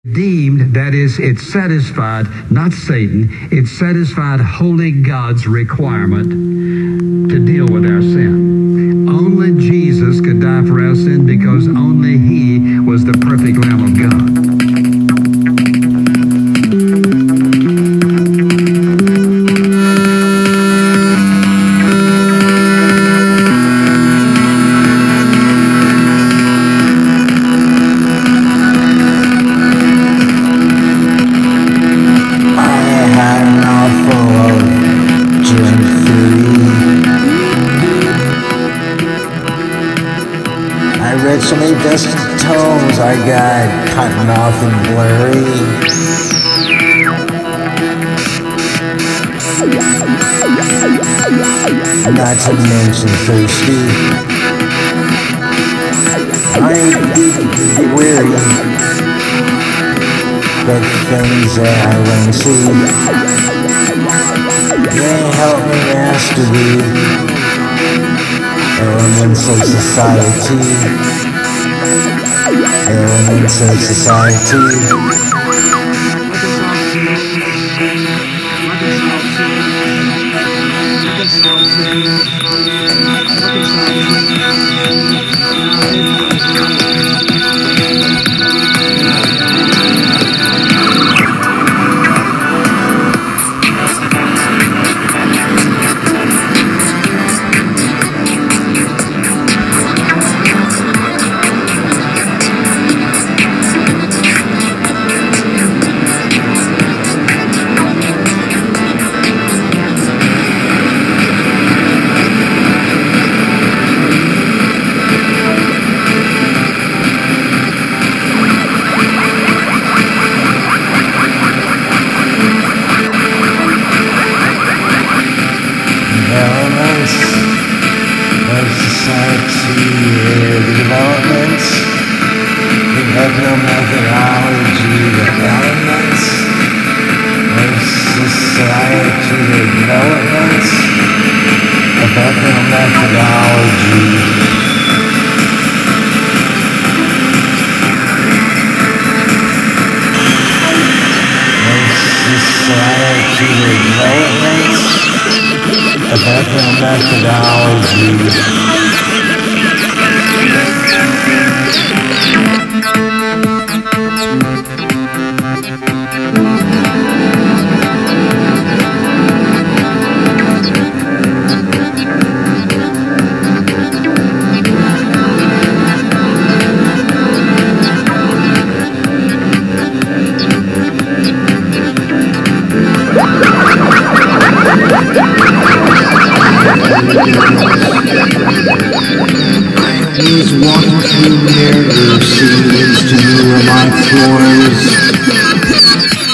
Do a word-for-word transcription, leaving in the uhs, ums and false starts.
Deemed, that is, it satisfied, not Satan, it satisfied holy God's requirement to deal with our sin. Only Jesus could die for our sin because only He was the perfect Lamb of God. So many dusty tones, I got cotton mouth and blurry. Not to mention thirsty. I get weary, but things that I won't see. They help me master the elements of society. Elements of society. Ethnomethodology, the elements of society, the developments of ethnomethodology. Of society, the developments of ethnomethodology. He's walking through mirrors, seeing to new my floors.